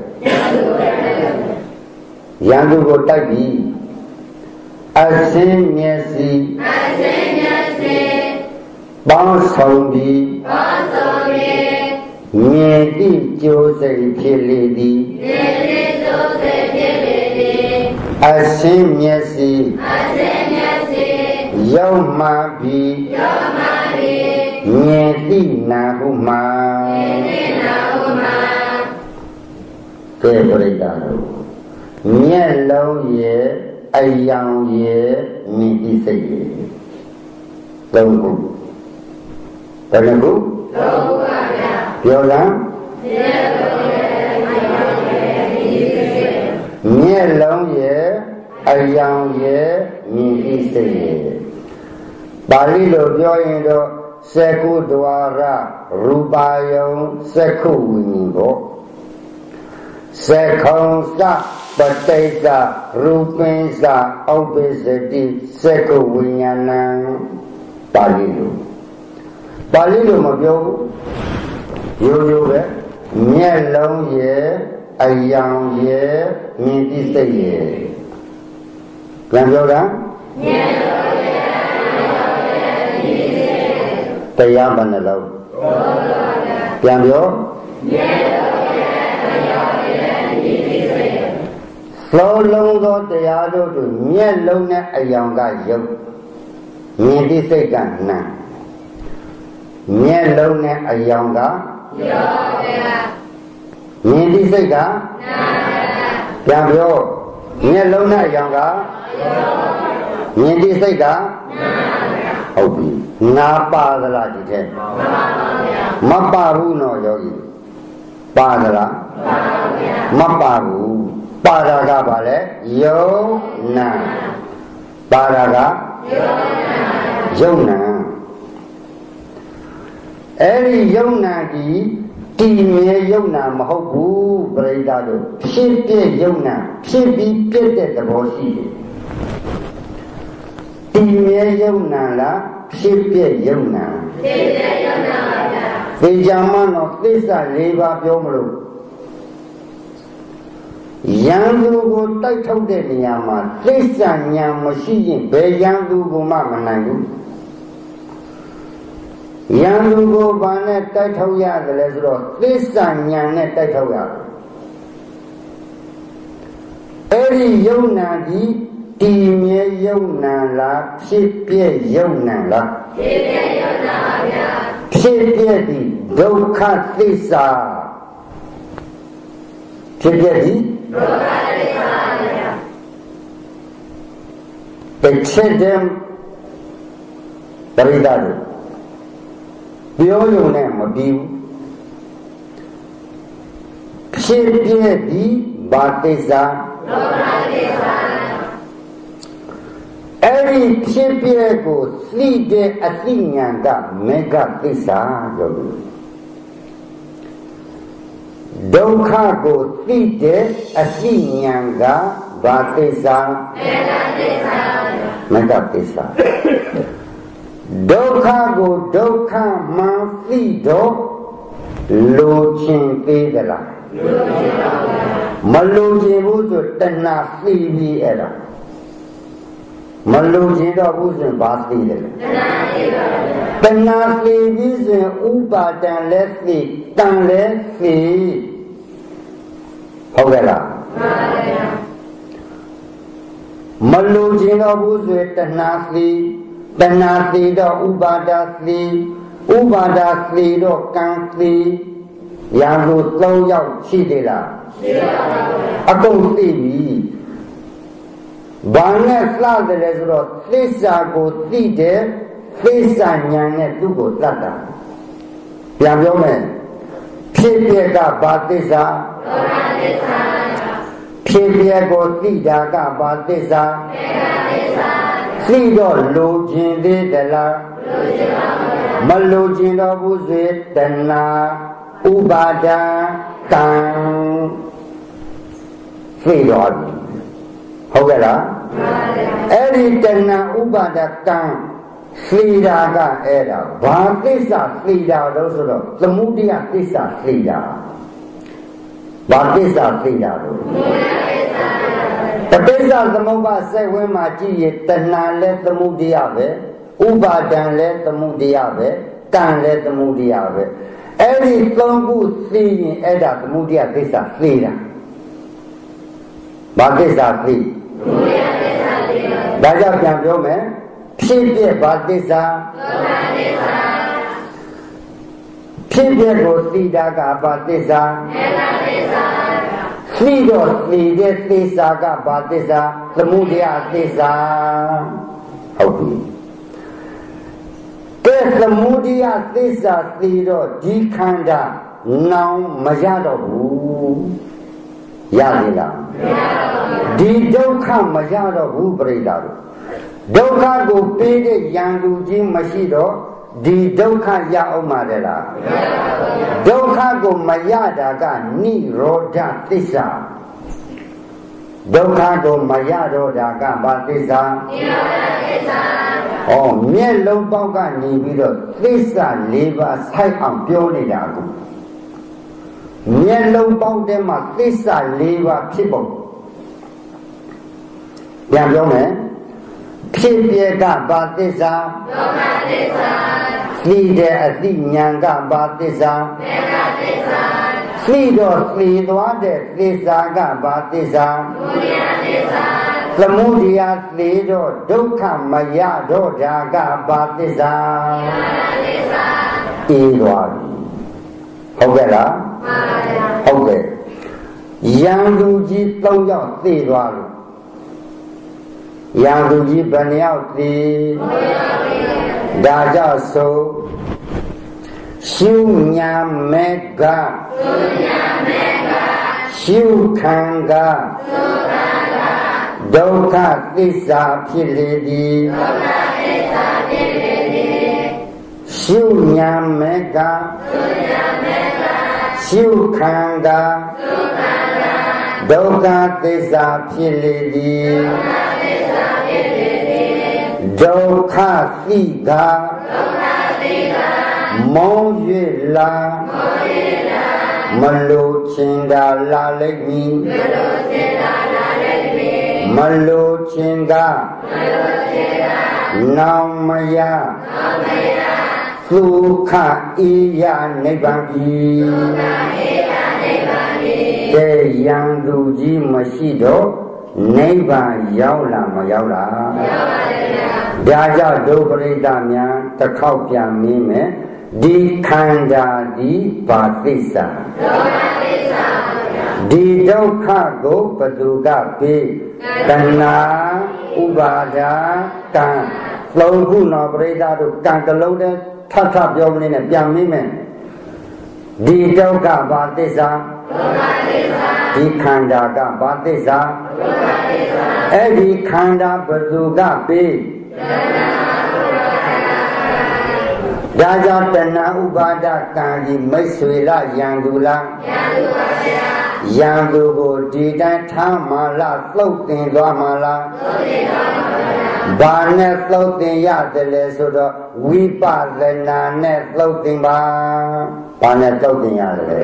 ရန်သူကိုတိုက်ပြီးအစင်းမျက်စိအစင်းမျက်စိပေါင်းဆောင်ပြီးပေါင်းဆောင်ပြီးမြင်သည့်ကြိုးစိတ်ဖြစ်လေသည်မြင်သည့်ကြိုးစိတ်ဖြစ်လေသည်အစင်းမျက်စိအစင်းမျက်စိရောက်မှပြီးရောက်မှပြီးမြင်သည့်နာဟုမှမြင်သည့်နာဟုမှကဲပရိသတ်တို့မျက်လုံးရဲ့အယောင်ရဲ့မြင်သည့်စိတ်ရဲ့သုံးခုဘယ်နှခုသုံးခုပါဗျာပြောလားမျက်လုံးရဲ့အယောင်ရဲ့မြင်သည့်စိတ်ရဲ့ပါဠိလိုပြောရင်တော့စက္ခုဒွါရရူပါယုံစက္ခုဝိညာဉ်ပေါ့စက္ခုံစပတိစ္ဆရူပင်းစဥပ္ပစ္စတိစက္ခုဝိညာဏံပါဠိလိုပါဠိလိုမပြောဘူးရိုးရိုးပဲမျက်လုံးရဲ့အယောင်ရဲ့မြင်သည့်စိတ်ရဲ့ပြန်ပြောတာမျက်လုံးရဲ့အယောင်ရဲ့မြင်သည့်စိတ်တရားဘယ်နှလုံးပြန်ပြောမျက်လုံးရဲ့အယောင်ရဲ့မြင်သည့်စိတ်လုံးလုံးသောတရားတို့တို့မျက်လုံးနဲ့အယောင်ကယုတ်မြင်သည့်စိတ်ကနာမျက်လုံးနဲ့အယောင်ကယောဗျာမြင်သည့်စိတ်ကနာပြန်ပြောမျက်လုံးနဲ့အယောင်ကယောမြင်သည့်စိတ်ကနာဟုတ်ပြီနာပါသလားဒီထဲမပါဘူးနော်ယောဂီပါသလားမပါဘူးပါတာကဘာလဲယုံနာပါတာကယုံနာအဲ့ဒီယုံနာကြီးတည်မြဲယုံနာမဟုတ်ဘူးပရိသတ်တို့ဖြစ်ပြယုံနာဖြစ်ပြီးပြည့်တဲ့သဘောရှိတယ်တည်မြဲယုံနာလားဖြစ်ပြယုံနာဖြစ်ပြယုံနာပါဗျာဒီကြမ်းမတော့သစ္စာ၄ပါးပြောမလို့ယံသူကိုတိုက်ထုတ်တဲ့နေရာမှာသစ္စာဉာဏ်မရှိရင်ဘယ်ယံသူကိုမှမနိုင်ဘူးယံသူကိုဘာနဲ့တိုက်ထုတ်ရတယ်လဲဆိုတော့သစ္စာဉာဏ်နဲ့တိုက်ထုတ်ရတယ်အဲ့ဒီယုံနာဒီတည်မြဲယုံနာလားဖြစ်ပြယုံနာလားဖြစ်ပြယုံနာပါဗျာဖြစ်ပြဒီဒုက္ခသစ္စာဖြစ်ပြဒီဒုက္ခသစ္စာပါဗျာတစ်ချက်တည်းပရိသတ်တို့ပြောရုံနဲ့မပြီးဘူးဖြစ်ပြဒီဘာသစ္စာဒုက္ခသစ္စာအဲ့ဒီဖြစ်ပြကိုသိတဲ့အသိဉာဏ်ကမေဃသစ္စာပြောလို့ဒုက္ခကိုသိတဲ့အသိဉာဏ်ကဘာသစ္စာမေဃသစ္စာမေဃသစ္စာဒုက္ခကိုဒုက္ခမှန်သိတော့လိုချင်သေးသလားလိုချင်ပါဘူးမလိုချင်ဘူးဆိုတဏှာသိပြီးအဲ့ဒါမလူချင်တော့ဘူးဆိုရင်ဘာသိတယ်လဲတဏှာသိပြီးဆိုရင်ဥပါဒံလည်းသိတန်လည်းသိဟုတ်ကဲ့လားမလူချင်တော့ဘူးဆိုရင်တဏှာသိတဏှာသိတော့ဥပါဒသိဥပါဒသိတော့ကံသိရာဟုသုံးယောက်ရှိသေးလားရှိပါဘူးအကုန်သိပြီဘာနဲ့စတယ်လဲဆိုတော့သစ္စာကိုသိတယ်သစ္စာဉာဏ်နဲ့သူ့ကိုသတ်တာပြန်ပြောမယ်ဖြစ်ပြကဘာသစ္စာသောတာသစ္စာဖြစ်ပြကိုသိတာကဘာသစ္စာမေဃသစ္စာသိတော့လိုချင်သေးသလားလိုချင်ပါဘူးမလိုချင်တော့ဘူးဆိုရင်တဏှာဥပါဒံကံသိတော့ဟုတ်ကဲ့လားအဲ့ဒီတဏှာဥပါဒကံသိတာကအဲ့ဒါဘာသစ္စာသိတာလို့ဆိုတော့သမုဒိယသစ္စာသိတာဘာသစ္စာသိတာလို့ပဋိစ္စသမုပ္ပါစိတ်ဝင်းမှာကြည့်ရင်တဏှာလည်းသမုဒိယပဲဥပါဒံလည်းသမုဒိယပဲကံလည်းသမုဒိယပဲအဲ့ဒီသုံးခုသိရင်အဲ့ဒါသမုဒိယသစ္စာသိတာဘာသစ္စာသိဒါကြောင့်ပြန်ပြောမယ်ဖြစ်ပြဘာသစ္စာသောတာသစ္စာဖြစ်ပြကိုသိတာကဘာသစ္စာမေဃသစ္စာသိတော့သိတဲ့သစ္စာကဘာသစ္စာသမုဒယသစ္စာဟုတ်ပြီကဲသမုဒယသစ္စာသိတော့ဒီခန္ဓာနောင်မရတော့ဘူးရပြီလားဒီဒုက္ခမရတော့ဘူးပြိတ္တာတို့ဒုက္ခကိုပေးတဲ့ယံလူကြီးမရှိတော့ဒီဒုက္ခရအောင်မလဲလားဒုက္ခကိုမရတာကနိရောဓသစ္စာဒုက္ခကိုမရတော့တာကဘာသစ္စာနိရောဓသစ္စာဩမျက်လုံးပေါက်ကနေပြီးတော့သစ္စာ၄ပါးဆိုင်အောင်ပြောနေတာကိုမျက်လုံးပေါက်တဲ့မှာသစ္စာ၄ပါးဖြစ်ပုံပြန်ပြောမယ်ဖြစ်ပြကဘာသစ္စာသောတာသစ္စာသိတဲ့အသိဉာဏ်ကဘာသစ္စာမေဃသစ္စာသိတော့သိသွားတဲ့သစ္စာကဘာသစ္စာသမုဒယသစ္စာသမုဒယသိတော့ဒုက္ခမရတော့တာကဘာသစ္စာသစ္စာသိသွားပြီဟုတ်ကဲ့လားမှန်ပါဗျာဟုတ်ကဲ့ယံလူကြီး၃ယောက်သိသွားလို့ယံလူကြီးဘယ်နှယောက်သိဒါကြောင့်ဆိုရှုညာမေကရှုညာမေကရှုခံကရှုခံကဒုက္ခသစ္စာဖြစ်လေသည်ဒုက္ခသစ္စာဖြစ်လေသည်ရှုညာမေကရှုညာမေကရှုခံကရှုခံကဒုက္ခသစ္စာဖြစ်လေသည်ဒုက္ခသစ္စာဖြစ်လေသည်ဒုက္ခသိကဒုက္ခသိကမော၍လာမော၍လာမလိုချင်တာလာလိမ့်မည်မလိုချင်တာလာလိမ့်မည်မလိုချင်ကမလိုချင်ကနောင်မယနောင်မယသုခအေယနိဗ္ဗာန်ပြီသုခအေယနိဗ္ဗာန်ပြီတေယံသူကြီးမရှိတော့နိဗ္ဗာန်ရောက်လာမရောက်လားရောက်ပါဘူးဗျာဒါကြောင့်ဒုပရိသများတစ်ခေါက်ပြန်မင်းမယ်ဒီခန္ဓာဒီဘာသစ္စာဒုက္ခသစ္စာဒီဒုက္ခကိုဘသူကပေးတဏှာဥပါဒာကံသုံးခုနော်ပရိသတို့ကံကလုံးတဲ့ထပ်ထပ်ပြောမနေနဲ့ပြန်မင်းမယ်ဒီဒုက္ခဘာသစ္စာဒုက္ခသစ္စာဒီခန္ဓာကဘာသစ္စာဒုက္ခသစ္စာအဲ့ဒီခန္ဓာဘသူကပေးတဏှာဒါကြောင့်တဏှာဥပါဒကံကြီးမိတ်ဆွေလားယံသူလားယံသူပါဗျာယံသူကိုဒီတိုင်းထားမှလားသုတ်တင်သွားမှလားသုတ်တင်သွားပါဗျာဘာနဲ့သုတ်တင်ရတယ်လဲဆိုတော့ဝိပဿနာနဲ့သုတ်တင်ပါဘာနဲ့သုတ်တင်ရတယ်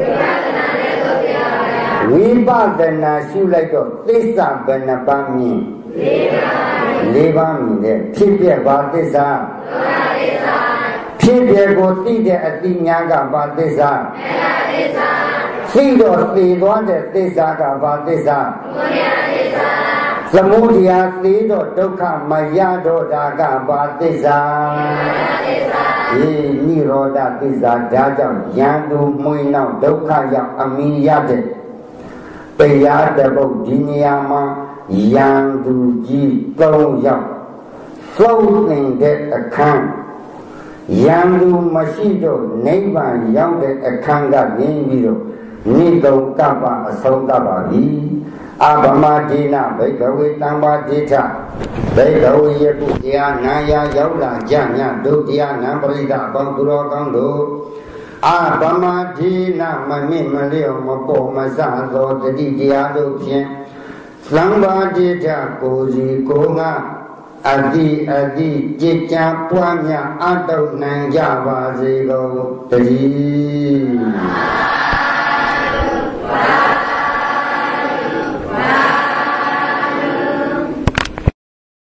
လဲဝိပဿနာနဲ့သုတ်တင်ပါဗျာဝိပဿနာရှုလိုက်တော့သစ္စာဘယ်နှပါးမြင်၄လေးပါးမြင်တဲ့ဖြစ်ပြဘာသစ္စာဖြစ်ပြကိုသိတဲ့အတိညာကဘာသစ္စာသိတော့သိသွားတဲ့သစ္စာကဘာသစ္စာသမုဒယသိတော့ဒုက္ခမရတော့တာကဘာသစ္စာအေးနိရောဓသစ္စာဒါကြောင့်ယံသူမွေနောက်ဒုက္ခရောက်အမိရတဲ့တရားတပုတ်ဒီနေရာမှာယံသူကြီးသုံးယောက်သုံးနေတဲ့အခန်းယံသူမရှိတော့နိဗ္ဗာန်ရောက်တဲ့အခန်းကနေပြီးတော့နိဂုံကပ္ပအဆုံးသတ်ပါပြီအဗမဒေနဘိကဝေတံပါတိထဘိကဝေယကုတရားနာယရောက်လာကြမြဒုတရားနံပရိဒအပေါင်းသူတော်ကောင်းတို့အဗမဒေနမမြင့်မလျော့မပေါ်မဆသောတတိတရားတို့ဖြင့်သံပါတိထကိုစီကိုငါအတိအတိจิตကြံပွားများအတုနိုင်ကြပါစေကုန်တည်း